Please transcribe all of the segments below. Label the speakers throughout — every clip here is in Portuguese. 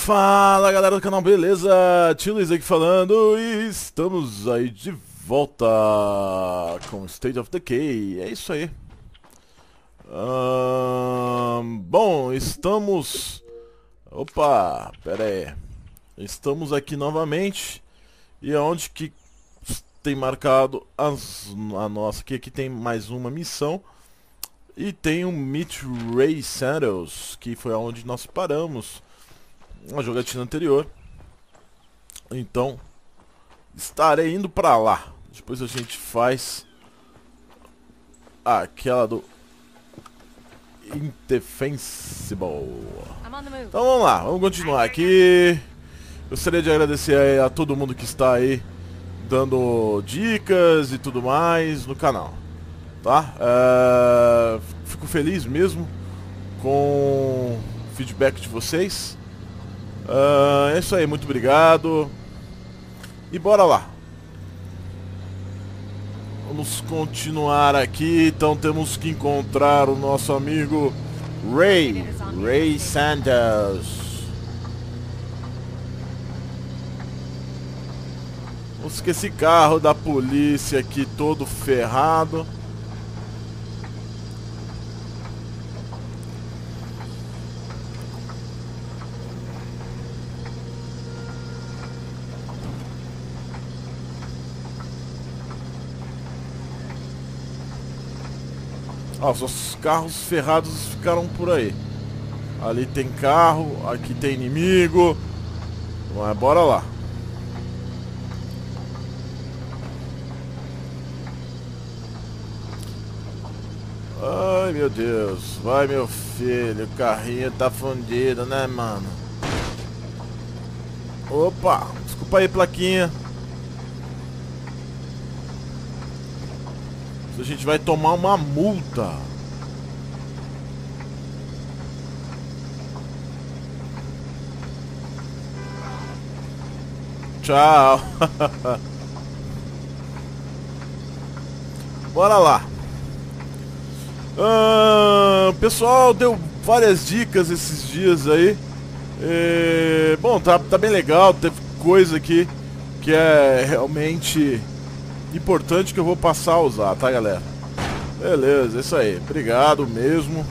Speaker 1: Fala galera do canal, beleza? Tio Luiz aqui falando e estamos aí de volta com State of Decay, é isso aí. Bom, estamos... Opa, pera aí. Estamos aqui novamente e aonde que tem marcado a nossa... Aqui tem mais uma missão e tem o Meet Ray Sandals, que foi aonde nós paramos na jogatina anterior. Então estarei indo pra lá. Depois a gente faz aquela do Indefensible. Então vamos lá, vamos continuar aqui. Gostaria de agradecer aí a todo mundo que está aí dando dicas e tudo mais no canal, tá? Fico feliz mesmo com o feedback de vocês. É isso aí, muito obrigado. E bora lá. Vamos continuar aqui. Então temos que encontrar o nosso amigo Ray Sandals. Vamos que esse carro da polícia aqui todo ferrado. Os carros ferrados ficaram por aí. Ali tem carro, aqui tem inimigo. Mas bora lá. Ai meu Deus, vai meu filho, o carrinho tá fundido, né mano? Opa, desculpa aí plaquinha. A gente vai tomar uma multa. Tchau. Bora lá. O pessoal deu várias dicas esses dias aí. Bom, tá bem legal. Teve coisa aqui que é realmente importante que eu vou passar a usar, tá galera? Beleza, é isso aí. Obrigado mesmo.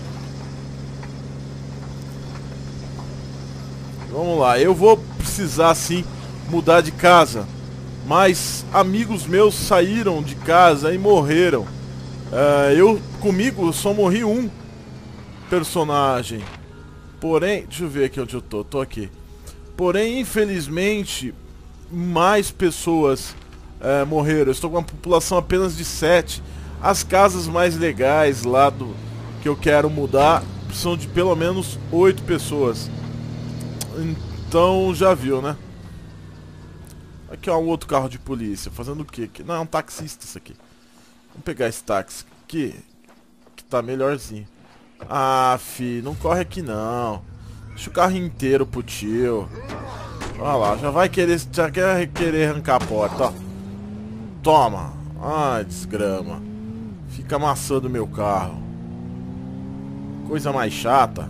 Speaker 1: Vamos lá, eu vou precisar sim mudar de casa. Mas amigos meus saíram de casa e morreram. Comigo só morri um personagem. Porém, deixa eu ver aqui onde eu tô. Tô aqui. Porém, infelizmente, mais pessoas morreram. Eu estou com uma população apenas de 7. As casas mais legais lá que eu quero mudar são de pelo menos 8 pessoas. Então já viu, né? Aqui ó, um outro carro de polícia. Fazendo o quê? Não, é um taxista isso aqui. Vamos pegar esse táxi aqui, que tá melhorzinho. Fi, não corre aqui não. Deixa o carro inteiro pro tio. Olha lá, já quer querer arrancar a porta, ó. Toma. Ai, desgrama. Fica amassando meu carro. Coisa mais chata.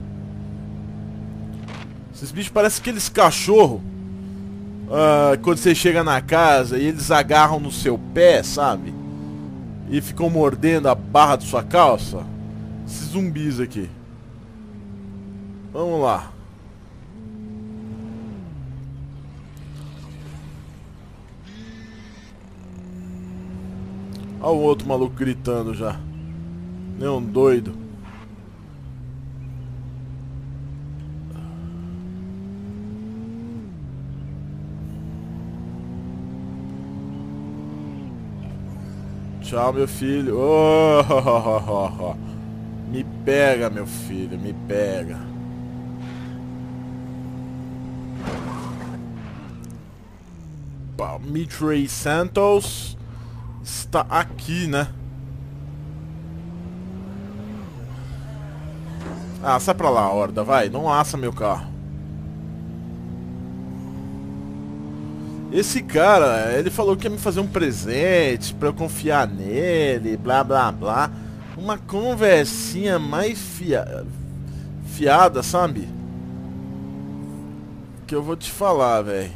Speaker 1: Esses bichos parecem aqueles cachorros. Quando você chega na casa e eles agarram no seu pé, sabe? E ficam mordendo a barra de sua calça. Esses zumbis aqui. Vamos lá. Olha o outro maluco gritando já. Nem um doido. Tchau, meu filho. Oh. Me pega, meu filho. Me pega. Meet Ray Santos está aqui, né? Sai pra lá, horda, vai. Não assa meu carro. Esse cara, ele falou que ia me fazer um presente pra eu confiar nele, blá blá blá. Uma conversinha mais fiada, sabe? que eu vou te falar, velho.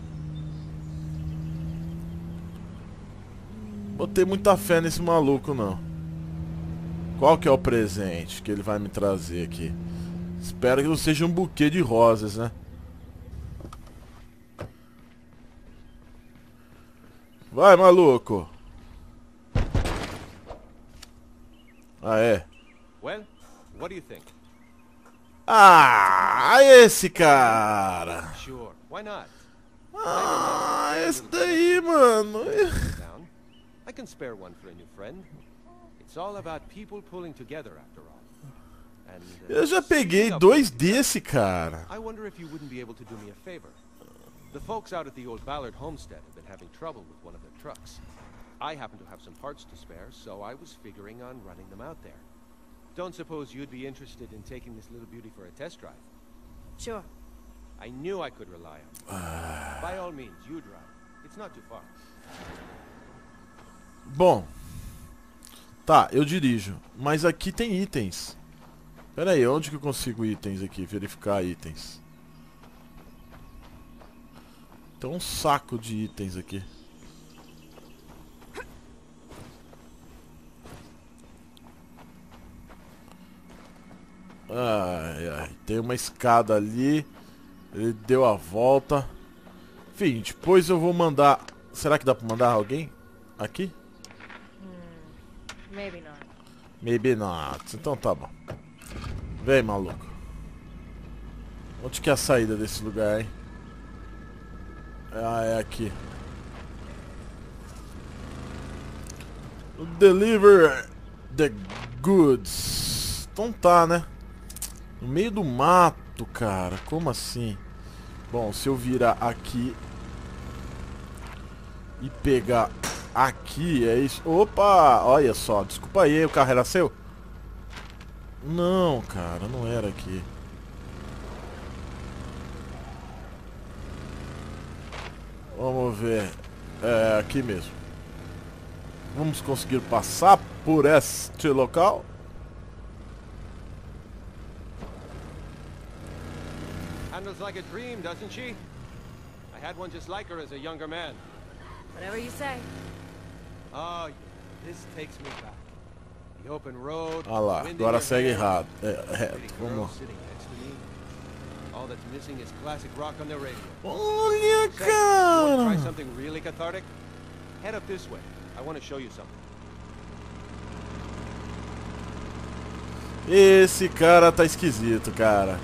Speaker 1: Botei muita fé nesse maluco, não. Qual que é o presente que ele vai me trazer aqui? Espero que não seja um buquê de rosas, né? Vai, maluco. Ah, é?
Speaker 2: Well, what do you think?
Speaker 1: Ah, esse cara.
Speaker 2: Sure, why not?
Speaker 1: Ah, esse daí, mano.
Speaker 2: Down. I can spare one for a new friend. It's all about people pulling together after all. And,
Speaker 1: Eu já peguei
Speaker 2: speaking of
Speaker 1: 2
Speaker 2: pulling together,
Speaker 1: desse, cara.
Speaker 2: I wonder if you wouldn't be able to do me a favor. The folks out at the old Ballard homestead have been having trouble with one of their trucks. I happen to have some parts to spare, so I was figuring on running them out there. Don't suppose you'd be interested in taking this little beauty for a test drive?
Speaker 3: Sure.
Speaker 2: I knew I could rely on you. By all means, you drive. It's not too far.
Speaker 1: Bom. Tá, eu dirijo. Mas aqui tem itens. Pera aí, onde que eu consigo itens aqui? Verificar itens. Tem um saco de itens aqui. Ai, ai. Tem uma escada ali. Ele deu a volta. Enfim, depois eu vou mandar... Será que dá pra mandar alguém aqui?
Speaker 3: Maybe not.
Speaker 1: Maybe not. Então tá bom. Vem, maluco. Onde que é a saída desse lugar, hein? Ah, é aqui. Deliver the goods. Então tá, né? No meio do mato, cara. Como assim? Bom, se eu virar aqui e pegar aqui, é isso. Opa! Olha só, desculpa aí, o carro era seu? Não, cara, não era aqui. Vamos ver. É aqui mesmo. Vamos conseguir passar por este local?
Speaker 2: Handles like a dream, doesn't she? I had one just like her as a younger man.
Speaker 3: Whatever you say.
Speaker 2: Oh, this takes me back. The open road.
Speaker 1: Ah lá,
Speaker 2: wind in
Speaker 1: agora
Speaker 2: your
Speaker 1: segue
Speaker 2: hair,
Speaker 1: errado.
Speaker 2: pretty
Speaker 1: Reto,
Speaker 2: girl
Speaker 1: vamos.
Speaker 2: sitting next to me. All that's missing is classic rock on the radio.
Speaker 1: Olha,
Speaker 2: Say, you want to try
Speaker 1: cara!
Speaker 2: something really cathartic? Head up this way. I want to show you something.
Speaker 1: Esse cara tá esquisito, cara.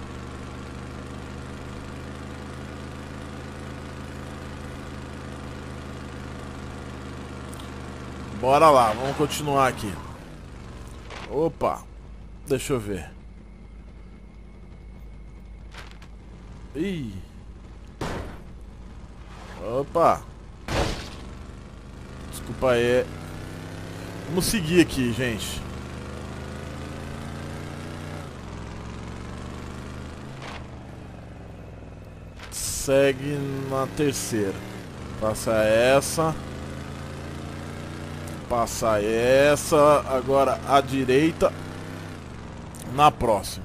Speaker 1: Bora lá, vamos continuar aqui. Opa, deixa eu ver. Ih. Opa. Desculpa aí. Vamos seguir aqui, gente. Segue na terceira. Passa essa. Passa essa. Agora a direita. Na próxima.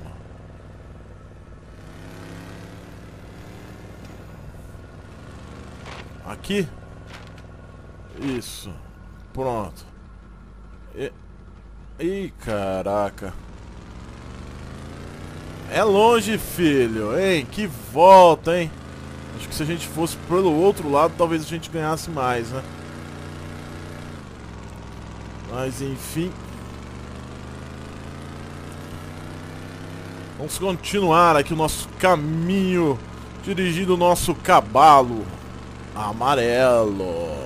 Speaker 1: Aqui. Isso. Pronto. Ih, caraca. É longe, filho. Hein? Que volta, hein? Acho que se a gente fosse pelo outro lado, talvez a gente ganhasse mais, né? Mas enfim. Vamos continuar aqui o nosso caminho, dirigindo o nosso cavalo amarelo.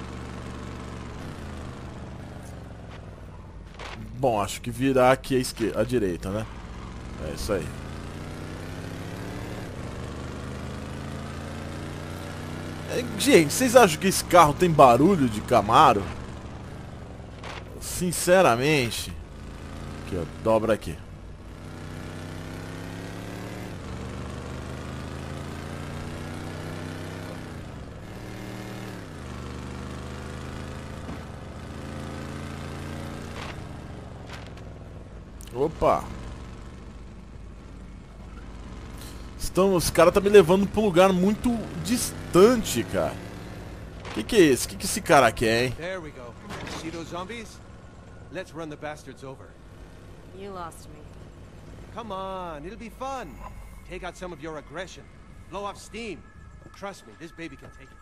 Speaker 1: Bom, acho que virar aqui à esquerda, à direita, né? É isso aí. Gente, vocês acham que esse carro tem barulho de Camaro? Sinceramente. Aqui, ó, dobra aqui. Opa. Esse cara tá me levando pra um lugar muito distante, cara. Que é esse? Que esse cara quer, hein?
Speaker 2: There we go. See those zombies? Let's run the bastards over.
Speaker 3: You lost me.
Speaker 2: Come on, it'll be fun. Take out some of your aggression. Blow off steam. Trust me, this baby can take it.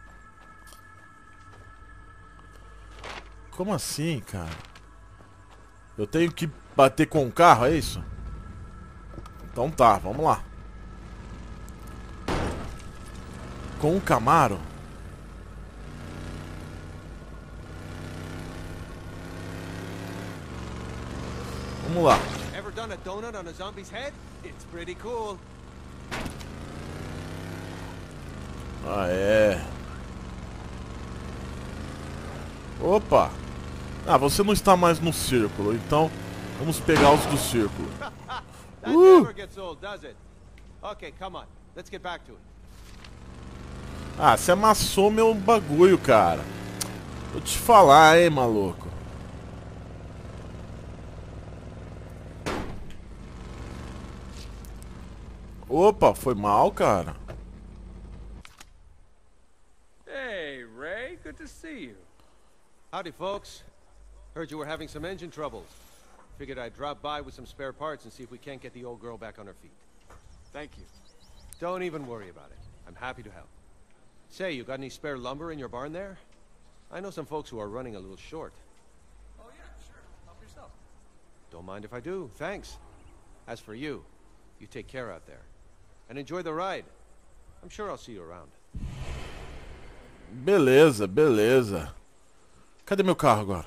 Speaker 1: Como assim, cara? Eu tenho que bater com o carro, é isso? Então tá, vamos lá. Com o Camaro? Vamos lá.
Speaker 2: Ever done a donut on a zombie's head? It's pretty cool.
Speaker 1: Ah, é. Opa! Ah, você não está mais no círculo, então vamos pegar os do círculo.
Speaker 2: That never gets old, does it? Okay, come on. Let's get back to it.
Speaker 1: Ah, você amassou meu bagulho, cara. Vou te falar, hein, maluco. Opa, foi mal, cara.
Speaker 4: Hey, Ray, good to see you.
Speaker 2: Howdy, folks. Heard you were having some engine troubles. Figured I'd drop by with some spare parts and see if we can't get the old girl back on her feet.
Speaker 4: Thank you.
Speaker 2: Don't even worry about it. I'm happy to help. Say, you got any spare lumber in your barn there? I know some folks who are running a little short.
Speaker 4: Oh, yeah, sure. Help yourself.
Speaker 2: Don't mind if I do, thanks. As for you, you take care out there. And enjoy the ride. I'm sure I'll see you around.
Speaker 1: Beleza, beleza. Cadê meu carro agora?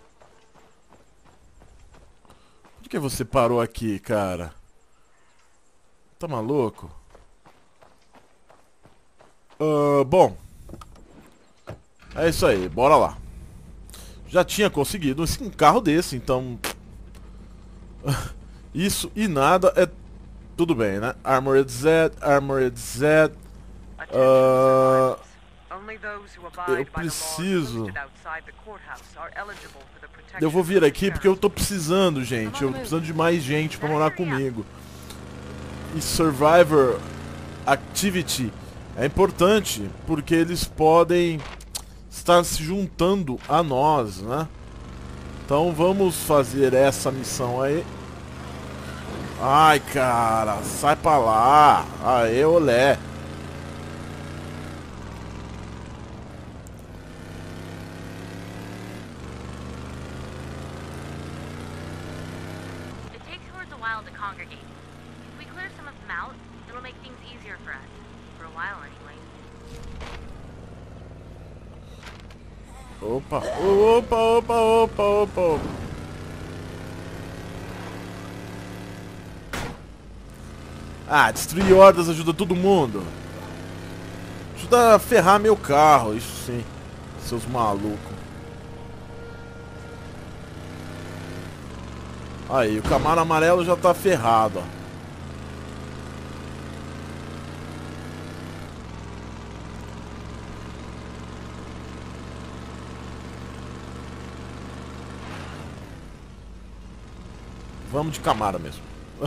Speaker 1: Por que você parou aqui, cara? Tá maluco? Bom. É isso aí, bora lá. Já tinha conseguido um carro desse, então... Isso e nada é tudo bem, né? Armored Z, Armored Z... Eu preciso... Eu vou vir aqui porque eu tô precisando, gente. Eu tô precisando de mais gente pra morar comigo. E Survivor Activity é importante porque eles podem estar se juntando a nós, né? Então vamos fazer essa missão aí. Ai, cara, sai pra lá. Aê, olé.
Speaker 3: To congregate. If we clear some of them out, it'll make things easier for us. For a while, anyway.
Speaker 1: Opa, opa, opa, opa, opa. Ah, destruir hordas ajuda todo mundo. Ajuda a ferrar meu carro, isso sim. Seus malucos. Aí, o Camaro amarelo já tá ferrado, ó. Vamos de Camaro mesmo.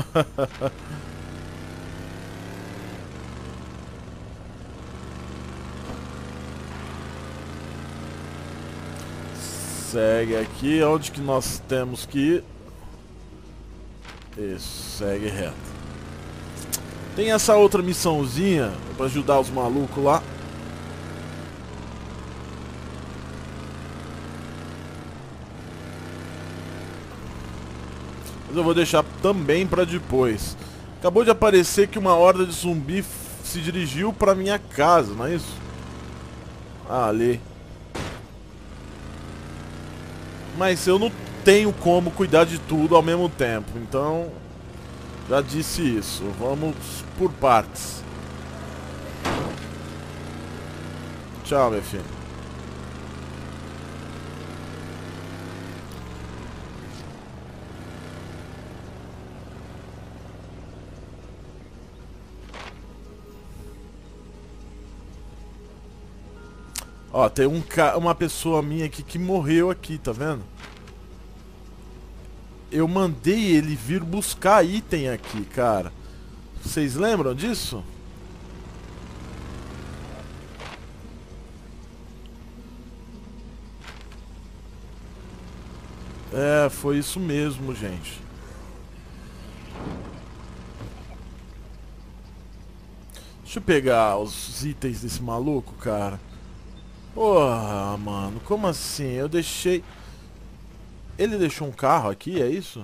Speaker 1: Segue aqui, onde que nós temos que ir? Isso, segue reto. Tem essa outra missãozinha pra ajudar os malucos lá. Mas eu vou deixar também pra depois. Acabou de aparecer que uma horda de zumbi se dirigiu pra minha casa, não é isso? Ah, ali. Mas eu não tenho como cuidar de tudo ao mesmo tempo, então já disse isso. Vamos por partes. Tchau, meu filho. Ó, tem uma pessoa minha aqui que morreu aqui, tá vendo? Eu mandei ele vir buscar item aqui, cara. Vocês lembram disso? É, foi isso mesmo, gente. Deixa eu pegar os itens desse maluco, cara. Porra, mano, como assim? Eu deixei... Ele deixou um carro aqui, é isso?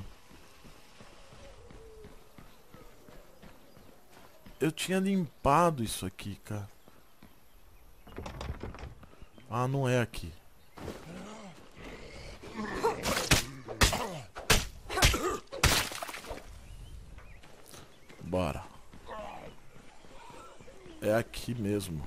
Speaker 1: Eu tinha limpado isso aqui, cara. Ah, não é aqui. Bora. É aqui mesmo.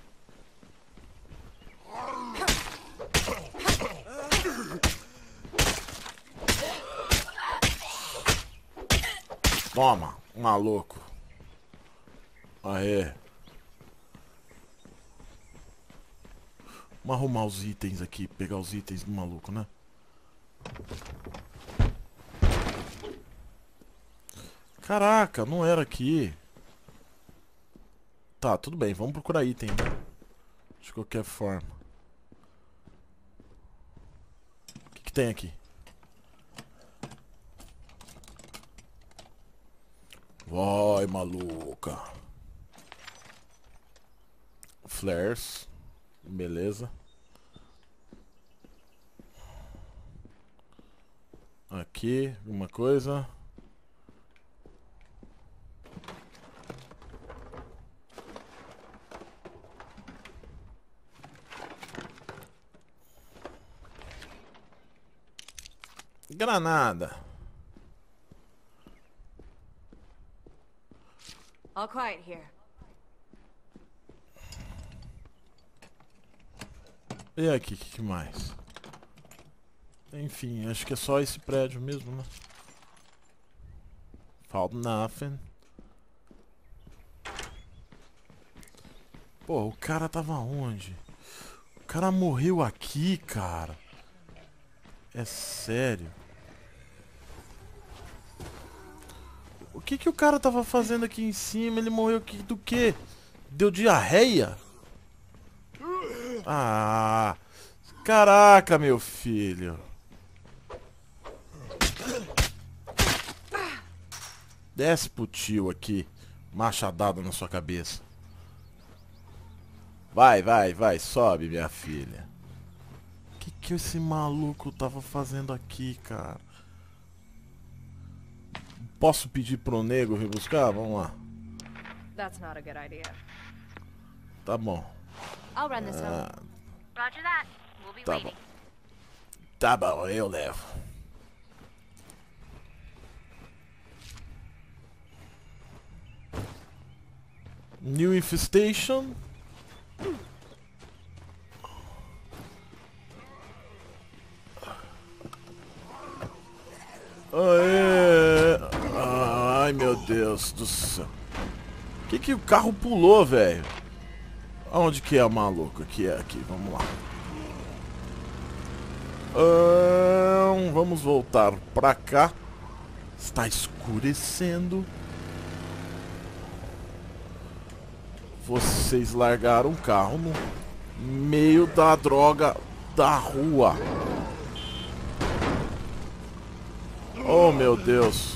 Speaker 1: Toma, maluco. Aê. Vamos arrumar os itens aqui. Pegar os itens do maluco, né? Caraca, não era aqui. Tá, tudo bem. Vamos procurar item. De qualquer forma. O que tem aqui? Vai, maluca. Flares. Beleza. Aqui, alguma coisa. Granada.
Speaker 5: All quiet here.
Speaker 1: E aqui, o que mais? Enfim, acho que é só esse prédio mesmo, né? Found nothing. Pô, o cara tava onde? O cara morreu aqui, cara. É sério. O que o cara tava fazendo aqui em cima? Ele morreu aqui do quê? Deu diarreia? Ah, caraca, meu filho. Desce pro tio aqui. Machadada na sua cabeça. Vai, vai, vai. Sobe, minha filha. O que esse maluco tava fazendo aqui, cara? Posso pedir pro nego vir buscar? Vamos lá.
Speaker 5: That's not a good idea.
Speaker 1: Tá bom.
Speaker 5: I'll run this home.
Speaker 3: Roger that. We'll be
Speaker 1: Tá
Speaker 3: waiting.
Speaker 1: bom. Tá bom, eu levo. New infestation. Aê. Ai, meu Deus do céu. Que o carro pulou, velho? Aonde que é, maluco? Aqui é, aqui. Vamos lá. Vamos voltar pra cá. Está escurecendo. Vocês largaram o carro no meio da droga da rua. Oh, meu Deus.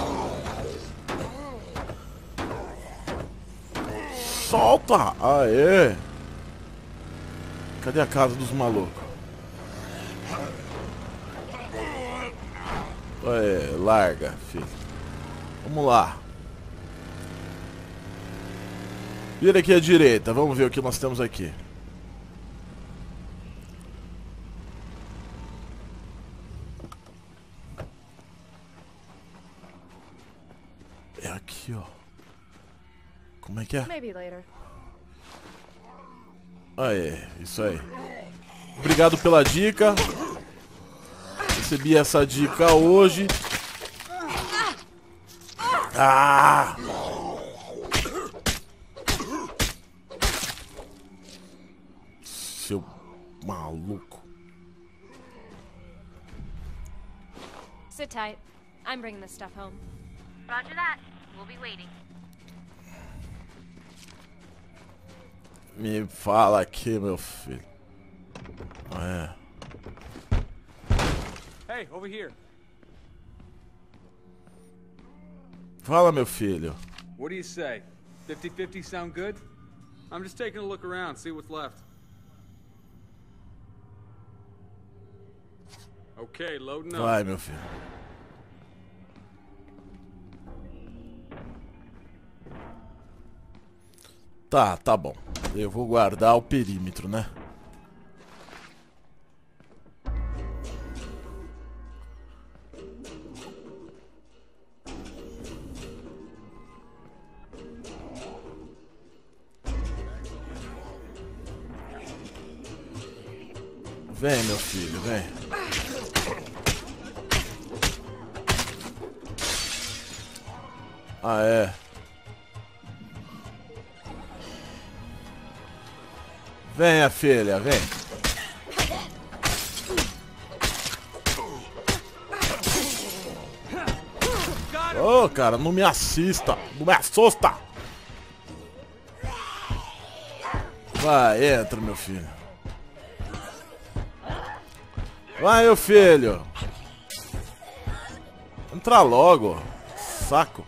Speaker 1: Solta! Aê! Cadê a casa dos malucos? Aê, larga, filho. Vamos lá. Vira aqui à direita, vamos ver o que nós temos aqui. É aqui, ó. Como é que é?
Speaker 5: Maybe later.
Speaker 1: Aê, isso aí. Obrigado pela dica. Recebi essa dica hoje. Ah! Seu maluco.
Speaker 5: Sit tight. I'm bringing this stuff home.
Speaker 3: Roger that. We'll be waiting.
Speaker 1: Me fala aqui, meu filho. É.
Speaker 4: Hey, over here.
Speaker 1: Fala, meu filho.
Speaker 4: What do you say? 50-50 sound good? I'm just taking a look around, see what's left. Okay, loading up.
Speaker 1: Vai, meu filho. Tá bom. Eu vou guardar o perímetro, né? Vem, meu filho, vem. Ah, é. Venha, filha, vem. Ô, cara, não me assista. Não me assusta. Vai, entra, meu filho. Vai, meu filho. Entra logo. Saco.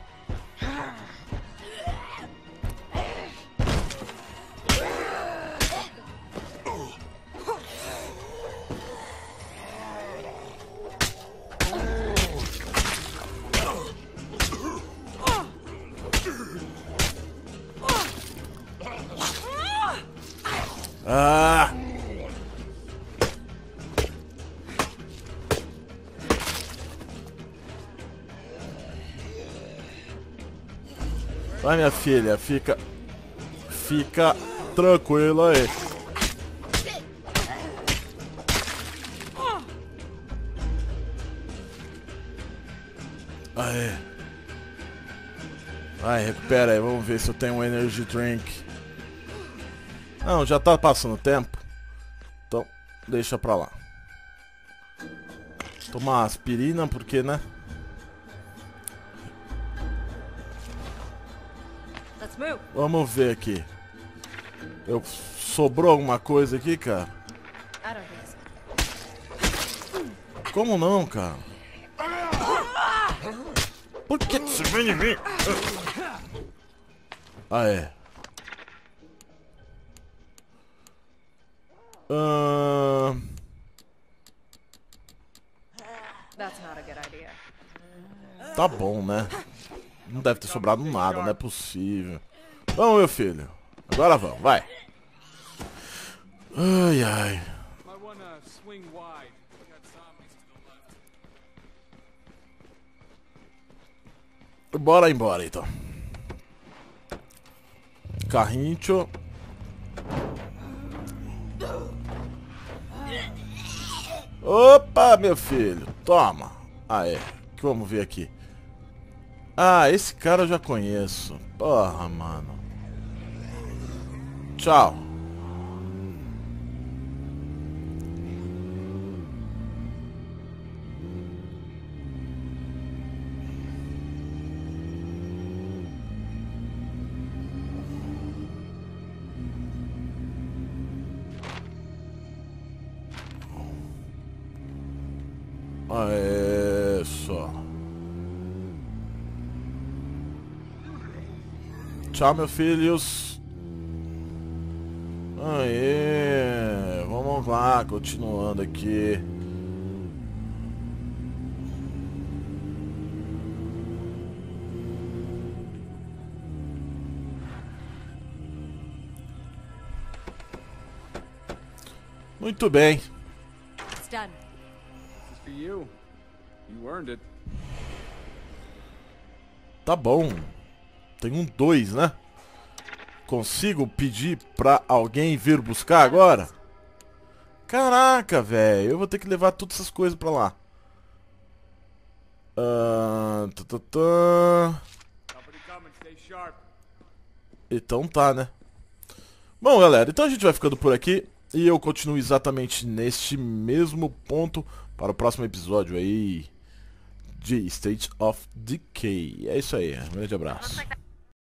Speaker 1: Ah! Vai, minha filha, fica tranquila aí. Aê. Vai, recupera aí, vamos ver se eu tenho um energy drink. Não, já tá passando tempo. Então, deixa pra lá. Tomar aspirina, porque, né?
Speaker 5: Let's move.
Speaker 1: Vamos ver aqui. Sobrou alguma coisa aqui, cara?
Speaker 5: I don't think so.
Speaker 1: Como não, cara? Por que você vem em mim? Ah, é.
Speaker 5: That's not a good idea.
Speaker 1: Tá bom, né? Não deve ter sobrado nada, não é possível. Vamos, meu filho. Agora vamos, vai. Ai, ai.
Speaker 4: Might wanna swing wide. We got zombies to the left.
Speaker 1: Bora embora, então. Carrinho. Opa, meu filho. Toma. Ah, é. Vamos ver aqui. Ah, esse cara eu já conheço. Porra, mano. Tchau. Aê, só. Tchau, meus filhos. Aê, vamos lá, continuando aqui. Muito bem.
Speaker 5: It's done.
Speaker 4: This is for you. You earned it.
Speaker 1: Tá bom. Tem um 2, né? Consigo pedir pra alguém vir buscar agora? Caraca, velho. Eu vou ter que levar todas essas coisas pra lá.
Speaker 4: Company coming, stay sharp.
Speaker 1: Então tá, né? Bom, galera, então a gente vai ficando por aqui. E eu continuo exatamente neste mesmo ponto para o próximo episódio aí de State of Decay. É isso aí, um grande abraço.